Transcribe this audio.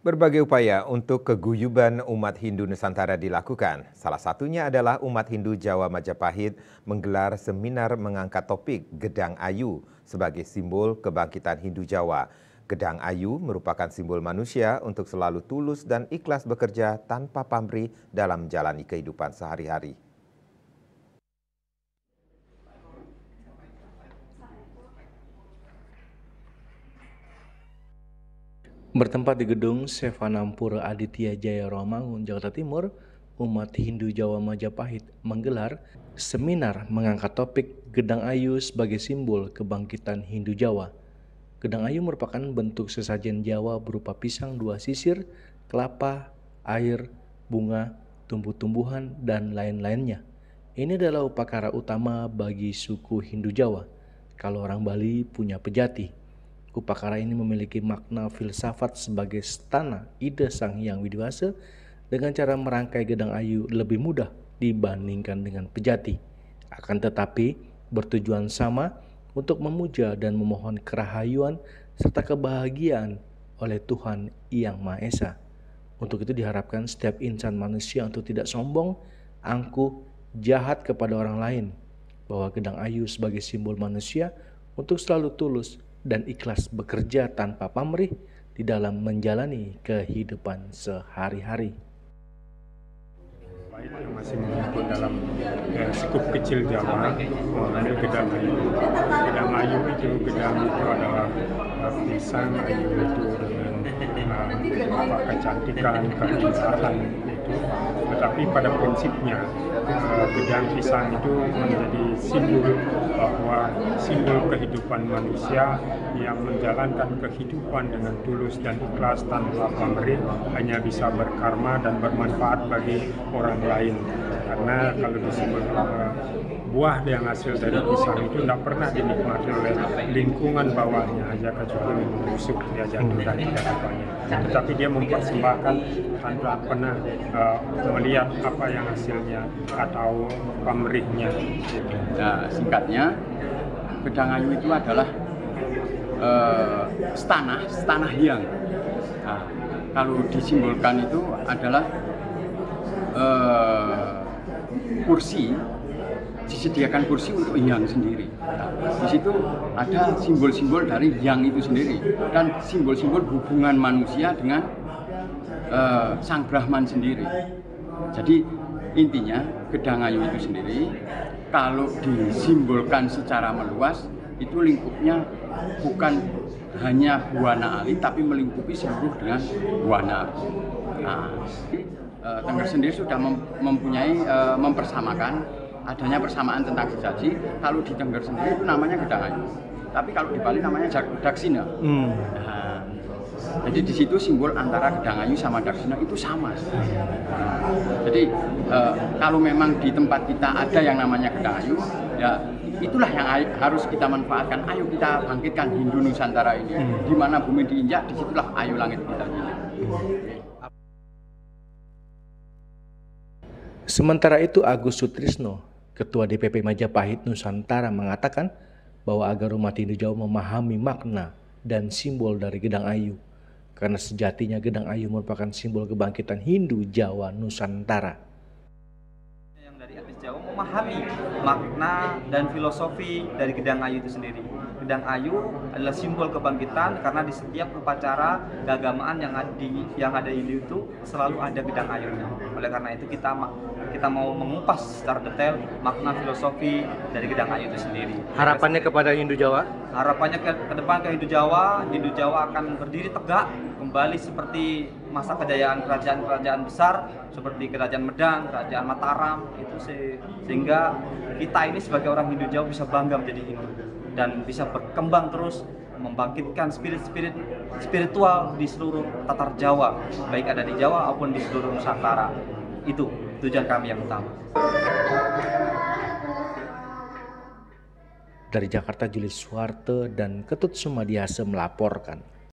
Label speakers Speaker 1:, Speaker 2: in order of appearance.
Speaker 1: Berbagai upaya untuk keguyuban umat Hindu Nusantara dilakukan. Salah satunya adalah umat Hindu Jawa Majapahit menggelar seminar mengangkat topik Gedang Ayu sebagai simbol kebangkitan Hindu Jawa. Gedang Ayu merupakan simbol manusia untuk selalu tulus dan ikhlas bekerja tanpa pamrih dalam menjalani kehidupan sehari-hari.
Speaker 2: Bertempat di gedung Sevanampura Aditya Jaya Romangun, Jakarta Timur, umat Hindu Jawa Majapahit menggelar seminar mengangkat topik Gedang Ayu sebagai simbol kebangkitan Hindu Jawa. Gedang Ayu merupakan bentuk sesajen Jawa berupa pisang dua sisir, kelapa, air, bunga, tumbuh-tumbuhan, dan lain-lainnya. Ini adalah upacara utama bagi suku Hindu Jawa. Kalau orang Bali punya pejati. Upacara ini memiliki makna filsafat sebagai stana ide Sang Hyang Widi-Wasa dengan cara merangkai Gedang Ayu lebih mudah dibandingkan dengan pejati. Akan tetapi bertujuan sama untuk memuja dan memohon kerahayuan serta kebahagiaan oleh Tuhan Yang Maha Esa. Untuk itu diharapkan setiap insan manusia untuk tidak sombong, angkuh, jahat kepada orang lain. Bahwa Gedang Ayu sebagai simbol manusia untuk selalu tulus dan ikhlas bekerja tanpa pamrih di dalam menjalani kehidupan sehari-hari.
Speaker 3: Yang masih mengumpul dalam skup kecil Jawa, itu Gedang Ayu. Gedang Ayu itu, gedang itu adalah pisang, ayu itu dengan kecantikan, keindahan itu. Tetapi pada prinsipnya gedang pisang itu menjadi simbol bahwa simbol kehidupan manusia yang menjalankan kehidupan dengan tulus dan ikhlas tanpa pamrih hanya bisa berkarma dan bermanfaat bagi orang lain. Karena kalau disebut buah yang hasil dari pisang itu tidak pernah dinikmati oleh lingkungan bawahnya aja kecuali membusuk dia jatuh dan tidak apanya. Tetapi dia mempersembahkan tanpa pernah melihat apa yang hasilnya atau pamrihnya.
Speaker 4: Nah, singkatnya Gedang Ayu itu adalah stana hyang. Nah, kalau disimbolkan itu adalah kursi, disediakan kursi untuk hyang sendiri. Nah, di situ ada simbol-simbol dari hyang itu sendiri dan simbol-simbol hubungan manusia dengan Sang Brahman sendiri. Jadi intinya Gedang Ayu itu sendiri kalau disimbolkan secara meluas itu lingkupnya bukan hanya Buana Ali tapi melingkupi seluruh dengan Buana. Nah, Tengger sendiri sudah mempunyai mempersamakan adanya persamaan tentang sesaji. Kalau di Tengger sendiri itu namanya Gedang Ayu, tapi kalau di Bali namanya Daksina. Nah, jadi di situ simbol antara Gedang Ayu sama Daksina itu sama. Jadi kalau memang di tempat kita ada yang namanya Gedang Ayu, ya itulah yang harus kita manfaatkan. Ayo kita bangkitkan Hindu Nusantara ini. Di mana bumi diinjak, disitulah ayu langit kita injak.
Speaker 2: Sementara itu Agus Sutrisno, Ketua DPP Majapahit Nusantara mengatakan bahwa agar umat Hindu Jawa memahami makna dan simbol dari Gedang Ayu. Karena sejatinya Gedang Ayu merupakan simbol kebangkitan Hindu Jawa Nusantara.
Speaker 5: Yang dari etnis Jawa memahami makna dan filosofi dari Gedang Ayu itu sendiri. Gedang Ayu adalah simbol kebangkitan karena di setiap upacara keagamaan yang ada Hindu itu selalu ada Gedang Ayunya. Oleh karena itu kita mau mengupas secara detail makna filosofi dari Gedang Ayu itu sendiri.
Speaker 2: Harapannya kepada Hindu Jawa?
Speaker 5: Harapannya ke depan ke Hindu Jawa akan berdiri tegak kembali seperti masa kejayaan kerajaan-kerajaan besar seperti Kerajaan Medang, Kerajaan Mataram itu sehingga kita ini sebagai orang Hindu Jawa bisa bangga menjadi Hindu dan bisa berkembang terus membangkitkan spirit spiritual di seluruh Tatar Jawa, baik ada di Jawa maupun di seluruh Nusantara. Itu tujuan kami yang utama.
Speaker 2: Dari Jakarta, Julius Suwarte dan Ketut Sumadiasa melaporkan.